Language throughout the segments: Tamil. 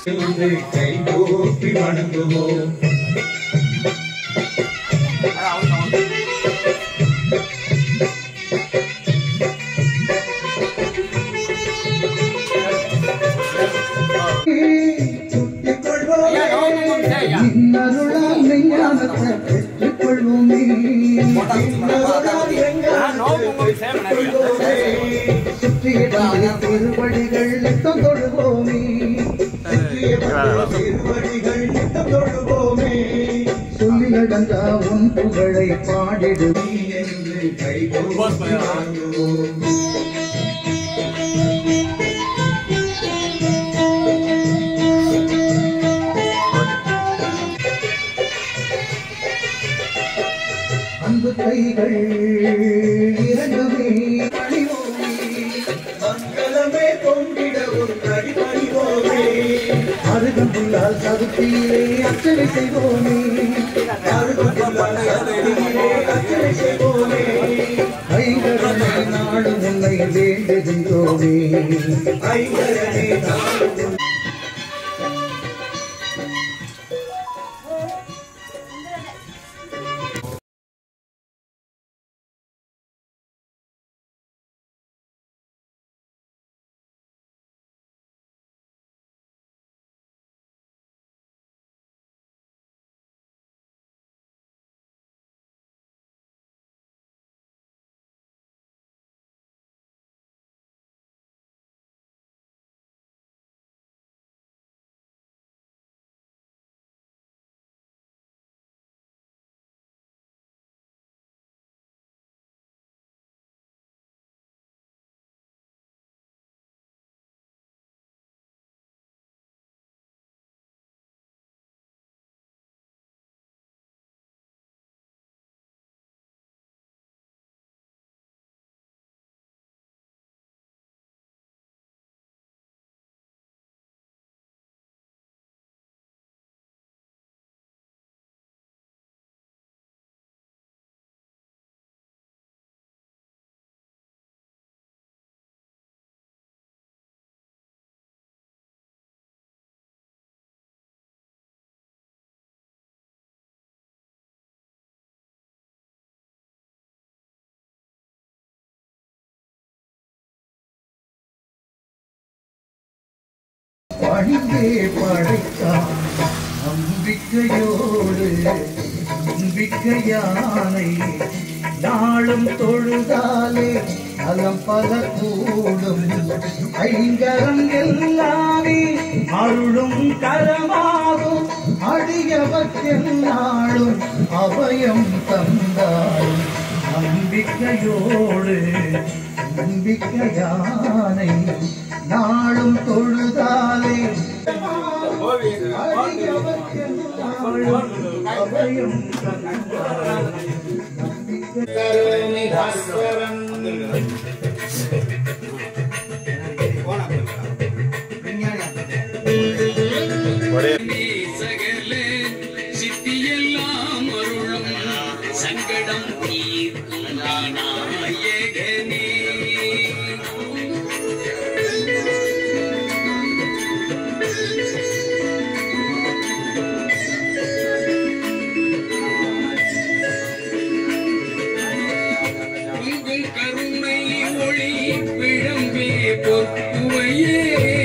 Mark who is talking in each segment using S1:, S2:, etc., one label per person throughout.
S1: கைகூப்பி வணங்குவோம்.
S2: திருவடிகள் நித்தம் தொழுவோமே, சொல்லி நடந்தா உன் புகழை பாடிடுவே என்று கைகூப்பி வணங்குவோம். அன்பு கைகள் இரண்டுமே பணிவோமே, மங்களமே பொங்கிட ஒரு கடி பணிவோமே, அருகம்புல்லால் சதுர்த்தியிலே அர்ச்சனை செய்வோமே, அருகம்புல்லால் சதுர்த்தியிலே அர்ச்சனை செய்வோமே, ஐங்கரனே நாடும் உன்னை வேண்டுகின்றோமே, ஐங்கரனே நாடும் பணிந்தே படைத்தான் நம்பிக்கையோடு, நம்பிக்கையானை நாளும் தொழுதாலே நலம் பல கூடும், ஐங்கரம் எல்லாமே அருளும் கரமாகும், அடியவர்க்கெல்லாளும் அபயம் தந்தாலும் நம்பிக்கையோடு நம்பிக்கையானை நாளும் தொழுதாலே அபயம்
S3: சகல சித்தியெல்லாம் அருளும் சங்கடம் தீர்க்கும் நாயகனே, கருணை ஒளி விளம்பே பொத்துவையே,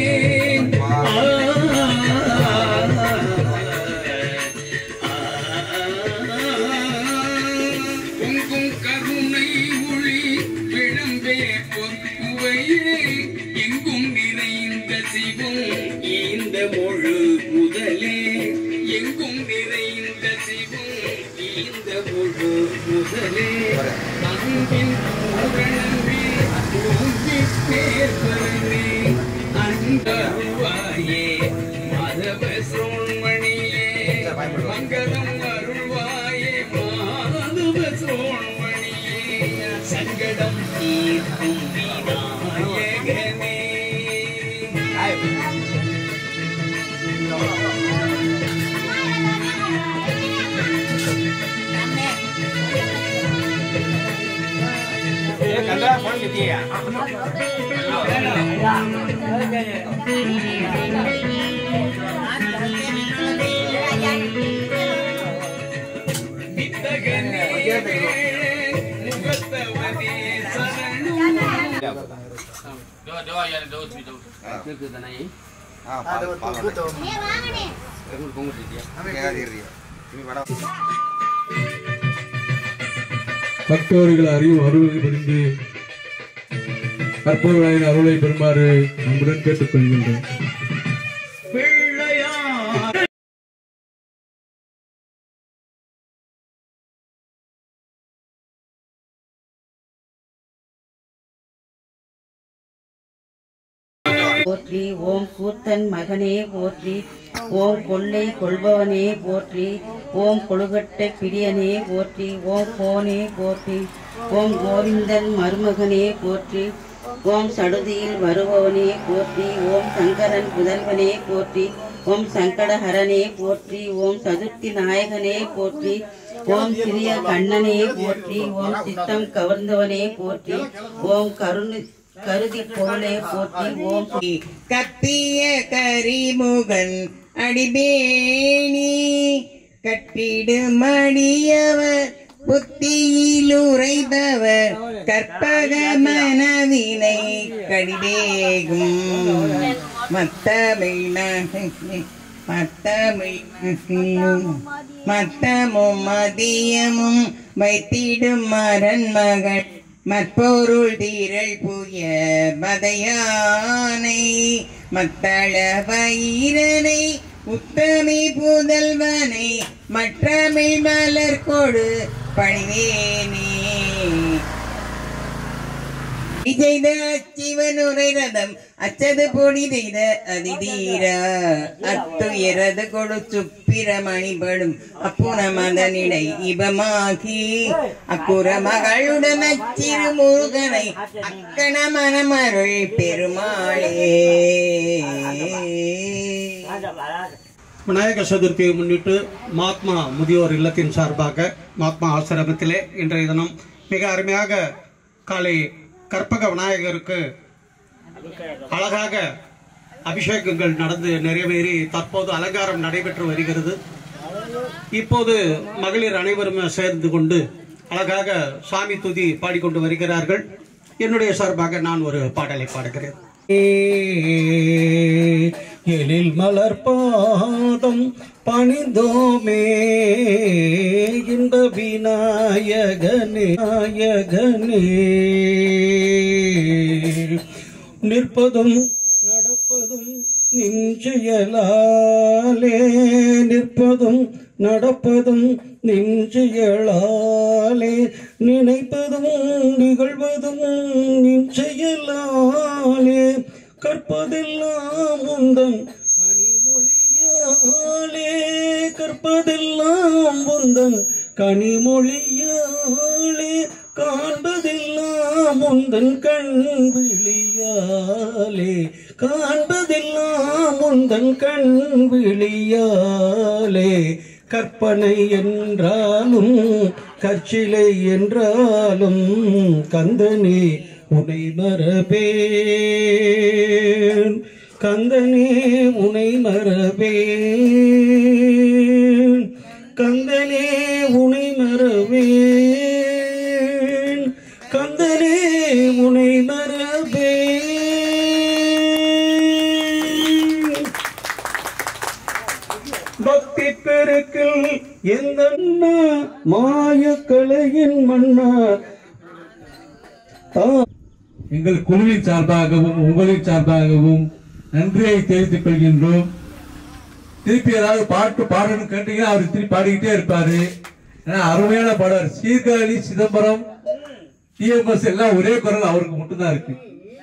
S3: பொங்கும் கருணை ஒளி விளம்பே பொத்துவையே, எங்கும் நிறைந்த சிவம் இந்த முழு முதலே, எங்கும் நிறைந்த சிவம் இந்த முழு முதலே, அன்பின் பூரணமே ஓங்கி பேர்வரனே, அன்பருவாயே மாதவ சோன்மணியே, மங்களம் அருள்வாயே மாதவ சோன்மணியே, சங்கடம் தீர்க்கும் விநாயகனே.
S4: Kanda phone gitu ya.
S3: Ya. முகத்தவனே சரணம்.
S1: பக்தவர்கள் அறிவும் அருளை புரிந்து கற்பவர்களின் அருளை பெறுமாறு நம்முடன் கேட்டுக்கொள்கின்றோம்.
S4: போற்றி. ஓம் கூத்தன் மகனே போற்றி. ஓம் கொள்ளை கொள்பவனே போற்றி. ஓம் கொழுகட்டை பிரியனே போற்றி. ஓம் கோனே போற்றி. ஓம் கோவிந்தன் மருமகனே போற்றி. ஓம் சடுதியில் வருபவனே போற்றி. ஓம் சங்கரன் புதல்வனே போற்றி. ஓம் சங்கடஹரனே போற்றி. ஓம் சதுர்த்தி நாயகனே போற்றி. ஓம் சிறிய கண்ணனே போற்றி. ஓம் சித்தம் கவர்ந்தவனே போற்றி. ஓம் கருதி பொருளே போற்றி. ஓம்
S5: கப்பிய கரிமுகன் அடிபேணி கட்டிடு மடியவர் புத்தியில் உரைபவர் கற்பக மனவினை கடிவேகும் மத்தமும் மதியமும் வைத்திடும் மரண்மகள் மற்பொருள் தீரல் புய பதையானை மத்தள வயிரனை உத்தமி புதல்வனை மற்றமிழ் மலர் கொடு பணிவேனே செய்த அச்சிவனுரை ரதம் அச்சது பொடி செய்த அதிதீர அத்துயரது கொடு சுப்பிரமணிபடும் அப்புற மதனிடை இபமாகி அக்குற மகளுடன் அச்சிறு முருகனை அக்கண மனமருள் பெருமாளே.
S6: விநாயக சதுர்த்தியை முன்னிட்டு மகாத்மா முதியோர் இல்லத்தின் சார்பாக மகாத்மா ஆசிரமத்திலே இன்றைய தினம் மிக அருமையாக காலை கற்பக விநாயகருக்கு அழகாக அபிஷேகங்கள் நடந்து நிறைவேறி தற்போது அலங்காரம் நடைபெற்று வருகிறது. இப்போது மகளிர் அனைவரும் சேர்ந்து கொண்டு அழகாக சாமி துதி பாடிக்கொண்டு வருகிறார்கள். என்னுடைய சார்பாக நான் ஒரு பாடலை பாடுகிறேன். எழில் மலர் பாதம் பணிந்தோமே இன்ப விநாயகனே நாயகனே நிற்பதும் நடப்பதும் நின்றியலாலே நிற்பதும் நடப்பதும் நின்றியலாலே நினைப்பதும் நிகழ்வதும் நின்றியலாலே கற்பதெல்லாம் உந்தன் கனிமொழியாலே கற்பதெல்லாம் உந்தன் கனிமொழியாலே காண்பதெல்லாம் உந்தன் கண் விழியாலே காண்பதெல்லாம் உந்தன் கண் விழியாலே கற்பனை என்றாலும் கற்சிலை என்றாலும் கந்தனே உனை மரபேன் கந்தனே உனை மரபேன் கந்தனே உனை மரபேன் கந்தனே உனை மரபேன். பக்தி பெருக்கில் எந்த மாய கலையின் மன்னா
S1: எங்கள் குழுவின் சார்பாகவும் உங்களின் சார்பாகவும் நன்றியை தெரிவித்துக் கொள்கின்றோம். திருப்பி ஏதாவது பாட்டு பாடணும் கேட்டீங்கன்னா அவர் திருப்பி பாடிக்கிட்டே இருப்பாரு. ஏன்னா அருமையான பாடல். சீர்காழி சிதம்பரம் டிஎம்எஸ் எல்லாம் ஒரே குரல் அவருக்கு மட்டும்தான் இருக்கு.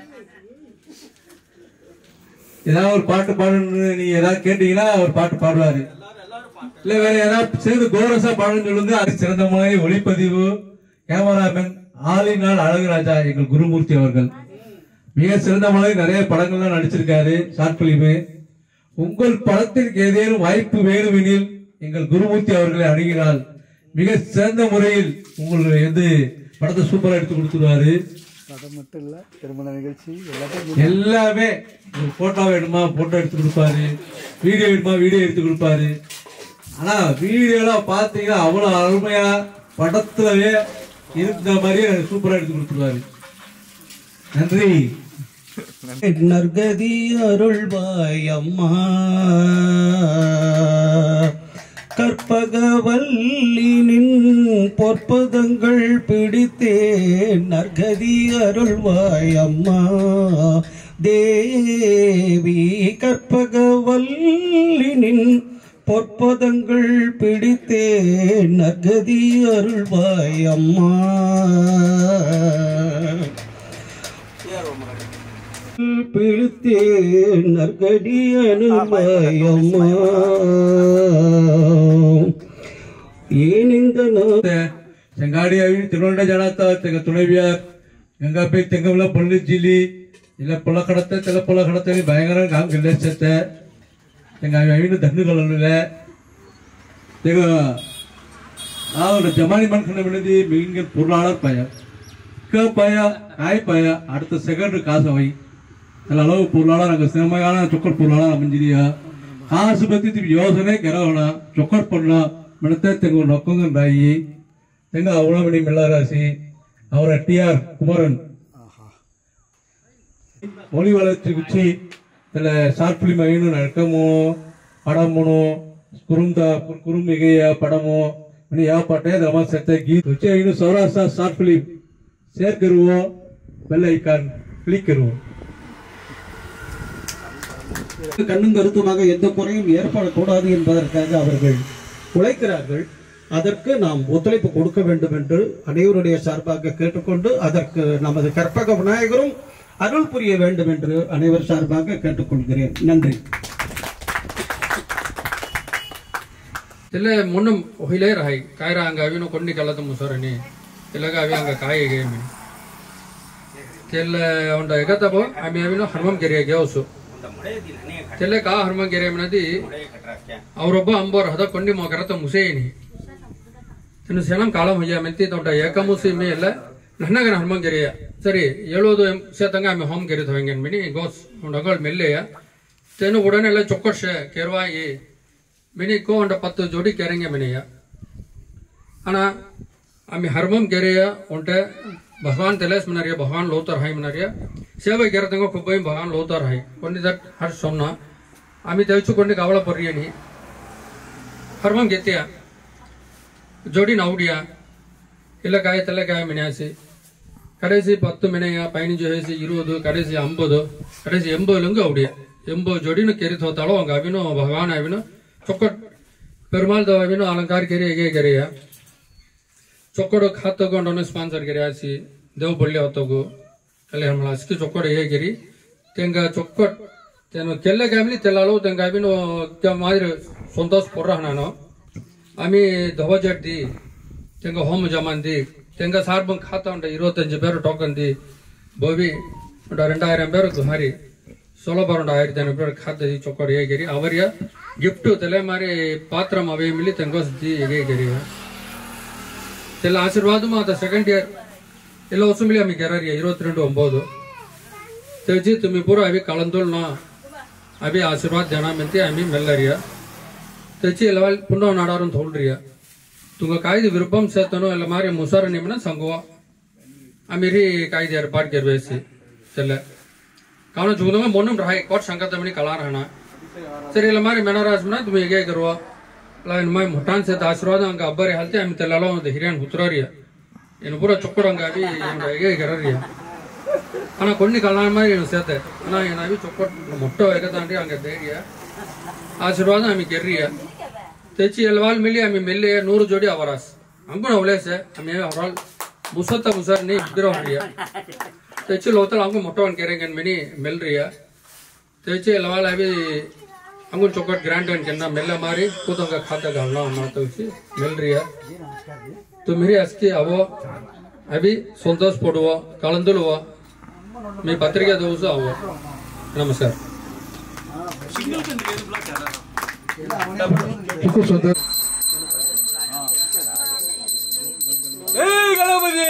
S1: ஏதாவது ஒரு பாட்டு பாடணும்னு நீங்க ஏதாவது கேட்டீங்கன்னா அவர் பாட்டு பாடுவாரு. இல்ல வேற ஏதாவது சேர்ந்து கோரஸா பாடணும்னு சொல்லுங்க. அது சிறந்த மாதிரி ஒளிப்பதிவு கேமராமேன் ஆலினால் அழகுராஜா எங்கள் குருமூர்த்தி அவர்கள் மிக சிறந்த முறையில் நிறைய படங்கள்லாம் நடிச்சிருக்காரு. Short film. உங்கள் படத்திற்கு ஏதேனும் வாய்ப்பு வேணுமெனில் எங்கள் குருமூர்த்தி அவர்களை அணுகினால் மிக சிறந்த முறையில் உங்களுக்கு படத்தை சூப்பரா எடுத்து கொடுத்துருவாரு.
S2: மட்டும் இல்ல திருமண நிகழ்ச்சி
S1: எல்லாமே போட்டோ வேணுமா போட்டோ எடுத்து கொடுப்பாரு. வீடியோ வேணுமா வீடியோ எடுத்து கொடுப்பாரு. ஆனா வீடியோலாம் பாத்தீங்கன்னா அவ்வளவு அருமையா படத்துலவே இருக்கிற மாதிரியே சூப்பரா எடுத்து கொடுத்துருவாரு. நன்றி.
S6: நற்கதி அருள்வாய் அம்மா கற்பகவல்லினின் பொற்பதங்கள் பிடித்தேன் நற்கதி அருள்வாய் அம்மா தேவி கற்பகவல்லினின் பொற்பதங்கள் பிடித்தேன் நற்கதி அருள்வாய் அம்மா பிடித்தேன் நற்கதி அருள்வாய் அம்மா ஏன் இந்த
S1: செங்காடியாவி திருவண்ட ஜனாத்தா தெங்க துணைவியார் ಗಂಗಾಪೈ ತೆಂಗವಲ ಪಳ್ಳಿ ಜಿಲಿ ಇಲ್ಲ ಪೊಲ ಕಡತೆ ತೆಲ ಪೊಲ ಕಡತೆ பயங்கர காம் கில்லச்சத்தை தெங்க அவின தண்ணுகளல்ல தெங்க நான் ஜமானி மன்கன விழுதி மீன்கள் பொருளாளர் பய பய காய் பய அடுத்த செகண்ட் காசு வை நல்ல அளவு பொருளாளர் அங்கே சிரமமான சொக்கர் பொருளாளர் அமைஞ்சிரியா காசு பற்றி யோசனை கிறவனா சொக்கர் பொண்ணா மிடத்தை தெங்க நொக்கங்கண்டாயி தெங்க அவ்வளவு மெல்லராசி ಅವರ ಟಿ.ಆರ್. ಕುಮಾರನ್ மொழி வளர்ச்சி குச்சி இதில் ஷார்ட் ஃபிலிம் ஐநூறு நடக்கமோ படமோ குறுமிகைய படமோ ಮನೆ ಯಾವ ಪಾಠ ರಮ ಸತ್ಯ ಗೀತ್ ರುಚಿ ಐನು ಸೌರಾಸ ಶಾರ್ಟ್ ಫಿಲಿಮ್ ಶೇರ್ ಕರುವೋ ಬೆಲ್ ಐಕಾನ್ கிளிக் கருவோம்.
S6: கண்ணும் கருத்துமாக எந்த குறையும் ஏற்படக்கூடாது என்பதற்காக அவர்கள் உழைக்கிறார்கள். அதற்கு நாம் ஒத்துழைப்பு கொடுக்க வேண்டும் என்று அனைவருடைய சார்பாக கேட்டுக்கொண்டு அதற்கு நமது கற்பக விநாயகரும் அருள் புரிய வேண்டும் என்று அனைவர் சார்பாக கேட்டுக்கொள்கிறேன். நன்றி.
S7: தெல்ல முன்னும் ஒஹிலே ரஹை காயரா அங்க அவினோ கொண்டி கலத்த முசரனி தெல்லக அவி அங்க காய கேமி தெல்ல ಒಂದ ಎಗತಬೋ ಅಮಿ ಅವಿನೋ ಹನುಮಂ ಗೆರೆ ಗೆವಸು ತೆಲ್ಲ ಕಾ ಹನುಮಂ ಗೆರೆ ಮನದಿ ಅವರೊಬ್ಬ ಅಂಬೋರ್ ಹದ ಕೊಂಡಿ ಮೋ ಕರತ ಮುಸೇನಿ ತನು ಸೇನಂ ಕಾಲಂ ಹೊಯ್ಯ ಮೆಂತಿ ತೊಂಡ ಏಕಮುಸಿ ಮೇಲ ನನ್ನಗನ ಹನುಮಂ ಗೆರೆಯ ಸರಿ ಹೇಳೋದು ಸೇತಂಗ ಅಮಿ ಹೋಮ್ ಗೆರೆ ಥವಂಗೆನ್ ಮಿನಿ ಗೋಸ್ ಒಂಡಗಳು ಮೆಲ್ಲೆಯ ತೆನು ಉಡನೆಲ್ಲ ಚೊಕ್ಕರ್ಷ ಕೆರ್ವಾಯಿ मिनी को अंड 10 जोड़ी करेंगे मिनिया अना आम्ही हरमम केरिया उंटे भगवान तेलेस मनारिया भगवान लोतर हाय मनारिया सेवा केरतंगो खुबई भगवान लोतर हाय कोणी दट हर सोमना आम्ही तेवचु कोणी गावळा पर्यनी हरमम घेतिया जोड़ी नाउडिया इला काय तले काय मिनियासी कडेसी 10 मिनिया पैनी जो हेसी 20 कडेसी 50 कडेसी 80 लंग औडिया 80 जोड़ीनु केरित होताळो अंग अविनो भगवान अविनो चौकट पेरुमाल दवाबिनो अलंकार केरी एगे केरिया चौकट खात तಗೊಂಡು स्पॉन्सर केरियासी देव बल्ले होतगो अले हमला अस्की चौकट एगे केरी तेंगा चौकट तेनो केल्ले गामली तेलालो तेंगा बिनो त्या मादिर संतोष पोरहनानो आमी धवजड्डी तेंगा होम जमांदी तेंगा सार्बं खाता उंड 25 பேர் ಟೋಕನ್ ದಿ ಬೋವಿ ಉಂಡ 2000 பேர் ಗುಹಾರಿ 16 ಬಾರ್ ಉಂಡ 1000 பேர் खाद ದಿ चौकट एगे केरी ಅವರಿಯ गिफ्ट तेले मारे पात्र अवे मिली तेंगोस दी एगे गेरिया तेला आशीर्वाद माता सेकंड इयर ಎಲ್ಲ ಹೊಸ मिली आम्ही गेरारिया 22 तेजी तुम्ही पूरा अभी कळंदोल ना अभी आशीर्वाद देना म्हणते आम्ही मेल्लरिया तेची लेवल पुन्हा नाडारून थोलरिया तुंग कायदे विरुपम सेतनो ಎಲ್ಲ मारे मुसार निमना संगवा आम्ही री कायदे एर्पाट करवेसी तेले कावना जुगदंगा मोनम रहाय कोट संगतमनी कला रहना सर इला मारी मेनाराज मना तुम्ही एगे करवा लाइन माय मोटान से आशीर्वाद अंग अब्बरे हलते आम्ही तेलालो हिरियन हुतरारिया इन पूरा चोक्कडंग अभी एगे कररिया अना कोन्नी कलान मारी सेते अना इन अभी चोक्कड मोट्टो एगतांडी अंग देरिया आशीर्वाद आम्ही केरिया तेची एलवाल मिली आम्ही मेल्ले 100 जोडी आवरास अंगुन आवलेसे आम्ही आवराल मुसत्ता मुसर नी बिरो हरिया तेची लोतल अंगु मोट्टोन केरेंगन मिनी मेलरिया तेची एलवाल अभी अंगुन चौकट ग्रांड एंड केना मेल्ला मारी कुतंगा खाता गालना मातो सी मेल रिया तो मेरी अस्की आवो अभी संतोष पडवो कळंदुलवो मी पत्रिका दोसो आवो नमस्कार
S1: ಏ ಗಣಪತಿ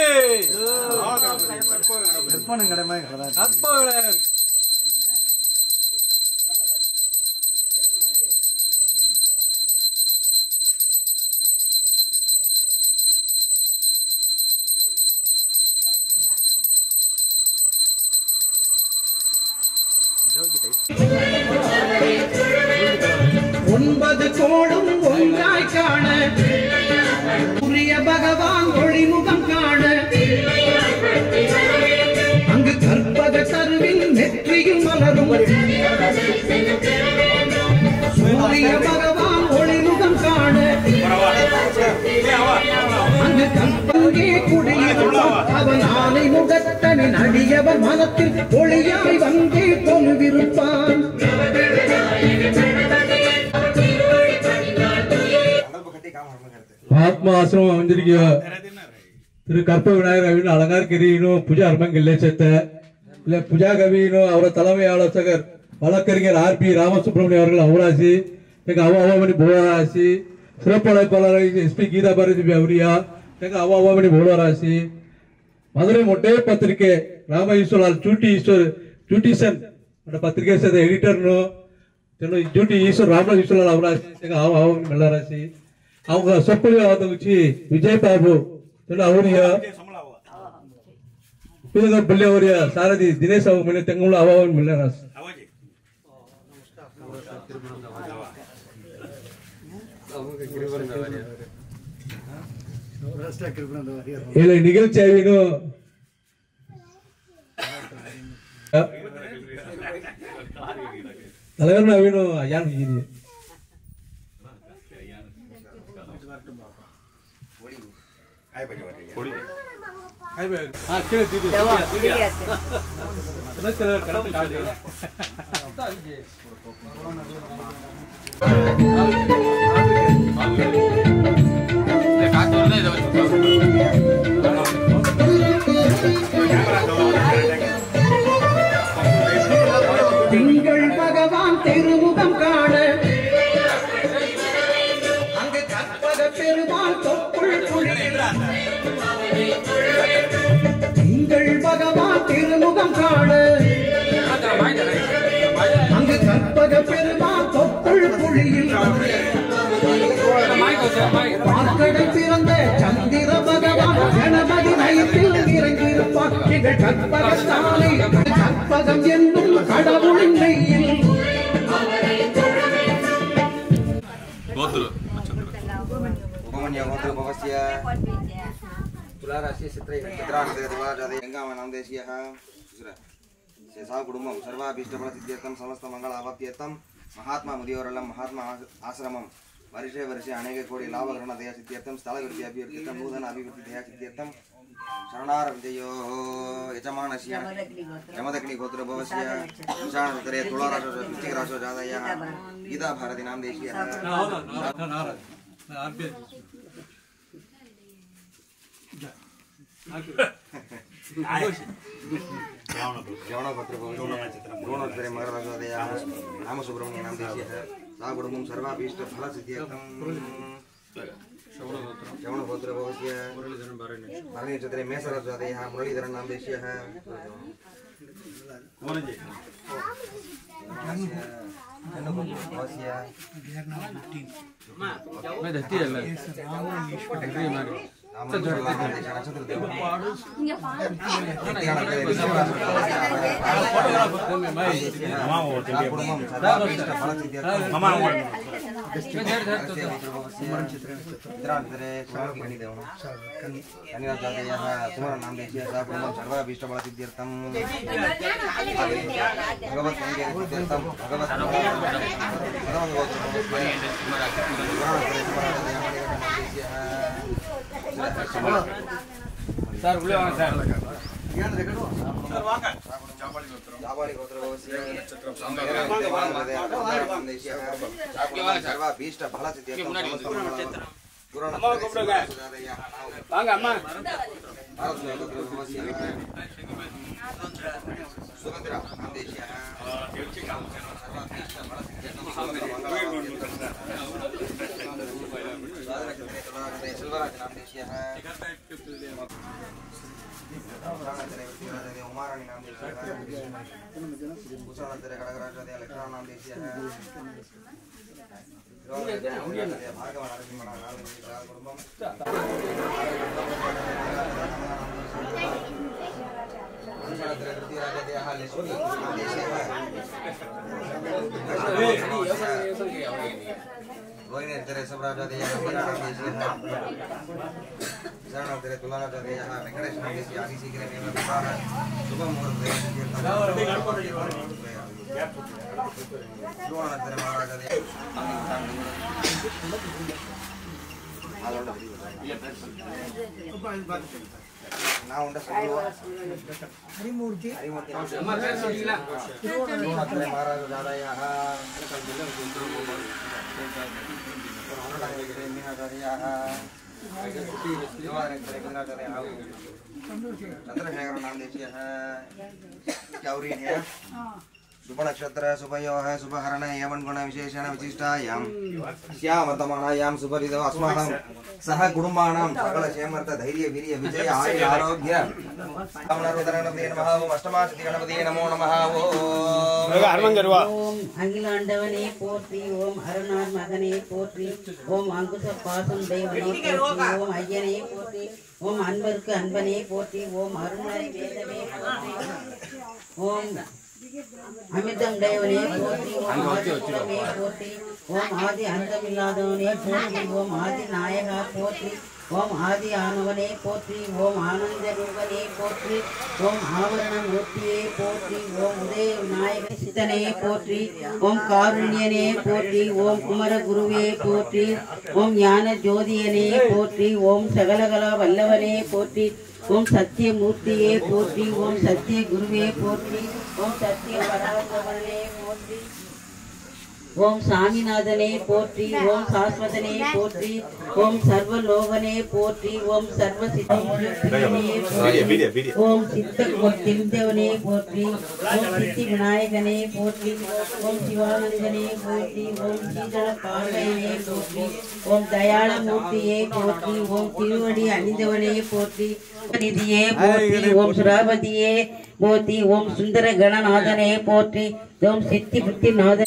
S8: வேண்டியவர் மனத்தில் ஒளியாய் வந்தே தொழுவிருப்பான்.
S1: மகாத்மா ஆசிரமம் அமைஞ்சிருக்கியோ திரு கற்ப விநாயகர் அலங்கார் கிரியினும் பூஜா அர்மங்கில்லை சேர்த்த இல்ல பூஜா கவியினும் அவர தலைமை ஆலோசகர் வழக்கறிஞர் RP ராமசுப்ரமணியம் அவர்கள் அவராசி எங்க அவாமணி புவராசி சிறப்பு அழைப்பாளர் SP கீதா பாரதி அவரியா எங்க அவாமணி புவராசி மதுரை மொட்டை பத்திரிகை ராம ஈஸ்வரால் ஜூட்டிசன் பத்திரிகை சேர்ந்த எடிட்டர்னு ஜூட்டி ஈஸ்வர் ராம ஈஸ்வரால் அவராசி எங்க அவாமணி மெல்லராசி அவங்க சொற்பொழிவு ஆதரிச்சு விஜய் பாபு அவரியா பிள்ளை அவரியா சாரதி தினேஷ் அவங்க தெங்குள்ள அவாவன் மில்லராஸ் இல்ல நிகழ்ச்சி ஆவினும் தலைவர் ஆவினும் ஐயான்
S8: திங்கள் பகவான் திருமுகம் காண அங்கு கற்பக பெருமாள் தொப்புள் குளிக்கிறார். திங்கள் பகவான் திருமுகம் காண அங்கு கற்பக பெருமாள் தொப்புள் குழியில் பார்க்கடை பிறந்த சந்திர பகவான் கணபதி நயத்தில் இறங்கியிருப்பார். எங்கள் கற்பகத்தாலே கற்பகம் என்னும் கடவுளின் நெய்யில்
S9: कुटुंबं सर्वाभीष्टफलसिद्ध्यर्थं समस्तमङ्गलावाप्त्यर्थं महात्मा मुदियोरल्लं महात्मा आश्रमं वर्षे वर्षे अनेक कोटि लाभग्रहणदया सिद्ध्यर्थं स्थलवृद्धि अभिवृद्ध्यर्थं नूतन अभिवृद्धिदया सिद्ध्यर्थं शरणारविजयोः यजमानस्य यमदग्निगोत्रभवस्य विशाणोत्तरे तुलाराशो वृश्चिकराशो जातयः गीता भारती नाम देशीयः श्रवणोत्तरे मकरराशोदयः नाम सुब्रह्मण्य नाम देशीयः सा कुटुंबं सर्वाभीष्टफलसिद्ध्यर्थं श्रवणगोत्रभवस्य भरणीनक्षत्रे मेषराशोदयः मुरलीधरन् नाम देशीयः
S3: सर बोले वाला सर
S9: जाबाली गोत्रभवस्य सर्वाभीष्ट फलसिद्ध्यर्थं
S3: வாங்க அம்மா
S9: सुगंधिरा नाम देशीयः सिल्वराज नाम देशीयः उमाराणी नाम देशीयः कुशलानन्तरे खडगराजोदय लक्ष्मण नाम देशीयः भार्गव नरसिंह कुटुंबं शरणार्थे तुलाराजोदयः वेंकटेश नाम देशीयः अतिशीघ्रमेव विवाहः शुभमुहूर्ते श्रीवानन्तरे महाराजोदयः नाम நான் உண்ட சொல்லுவோம்
S2: ஹரிமூர்த்தி
S3: அம்மா பேர் சொல்றீங்களா
S9: மகாராஜ தாதாயாக चंद्रशेखर नाम देशीय है गौरी है शुभ नक्षत्र शुभयोः शुभहरण एवं गुण विशेषण विशिष्टायां श्यामतमानायां सुपरितो अस्माकं सह कुटुम्बानां सकल क्षेमर्थ धैर्य वीर्य विजय आयुर आरोग्य कामनारुद्रगणपतिये नमः ओम अष्टमाशति गणपतिये नमो नमः
S4: ஓம் அகிலாண்டவனே போற்றி ஓம் அருணார் மகனே போற்றி ஓம் அங்குச பாசம் தெய்வனே போற்றி ஓம் ஐயனே போற்றி ஓம் அன்பருக்கு அன்பனே போற்றி ஓம் அருணாய் வேதமே போற்றி ஓம் அமிர்தம் தேவனே போற்றி ஓம் ஆதிமே போற்றி ஓம் ஆதி அந்தமில்லாதவனே போற்றி ஓம் ஆதி நாயகா போற்றி ஓம் ஆதி ஆனவனே போற்றி ஓம் ஆனந்த ரூபனே போற்றி ஓம் ஆவரண மூர்த்தியே போற்றி ஓம் உதய விநாயக சித்தனே போற்றி ஓம் காருண்யனே போற்றி ஓம் குமர குருவே போற்றி ஓம் ஞான ஜோதியனே போற்றி ஓம் சகலகலா வல்லவனே போற்றி ஓம் சத்தியமூர்த்தியே போற்றி ஓம் சத்திய குருவே போற்றி ஓம் சத்திய பராபரனே போற்றி ஓம் சாமிநாதனே போற்றி ஓம் சாஸ்வதனே போற்றி ஓம் சர்வலோகனே போற்றி ஓம் சர்வ சித்தனே போற்றி ஓம் சித்த திருந்தவனே போற்றி ஓம் சித்தி விநாயகனே போற்றி ஓம் சிவானந்தனே போற்றி ஓம் சீதள பார்வையனே போற்றி ஓம் தயாள மூர்த்தியே போற்றி ஓம் திருவடி அணிந்தவனே போற்றி நிதியே போற்றி ஓம் சுராபதியே போற்றி ஓம் சுந்தர கணநாதனே போற்றி ஓம் சித்தி புத்தி நாத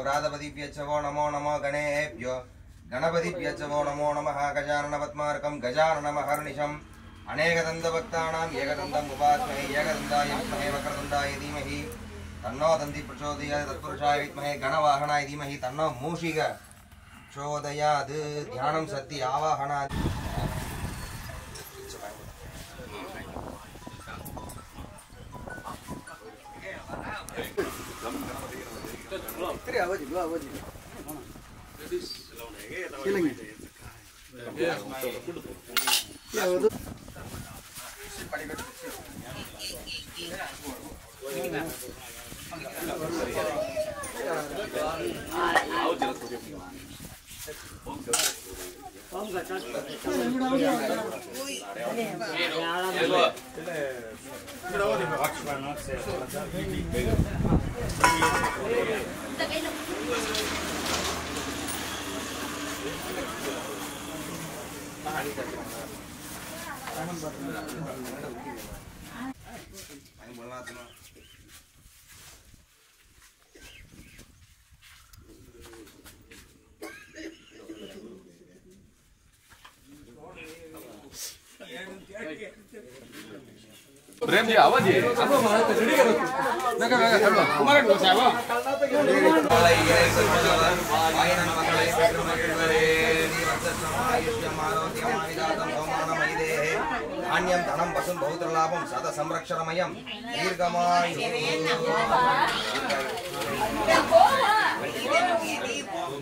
S9: व्रातपतिभ्यो नमो नमो गणेभ्यो गणपतिभ्यो नमो नमः गजाननपद्मार्कं गजाननमहर्निशम् अनेकदन्तभक्तानाम् एकदन्तम् उपास्महे एकदन्ताय विद्महे वक्रतुण्डाय धीमहि तन्नो दन्ति प्रचोदयात् तत्पुरुषाय विद्महे गणवाहनाय धीमहि तन्नो मूषिक प्रचोदयात् ध्यानं सति आवाहनात्
S3: प्रेम जी आवाज ये अब हमारा तो रेडी करो नका नका चलो कुमार को साहब
S9: आयन मक्कळे पेट्रुमक्किडवरे निवत्समायुष्यमारोग्यमाविदातं सौमानमयिदे धान्यं धनं वसुं बहुत्रलाभं सदा संरक्षणमयं दीर्घमायुः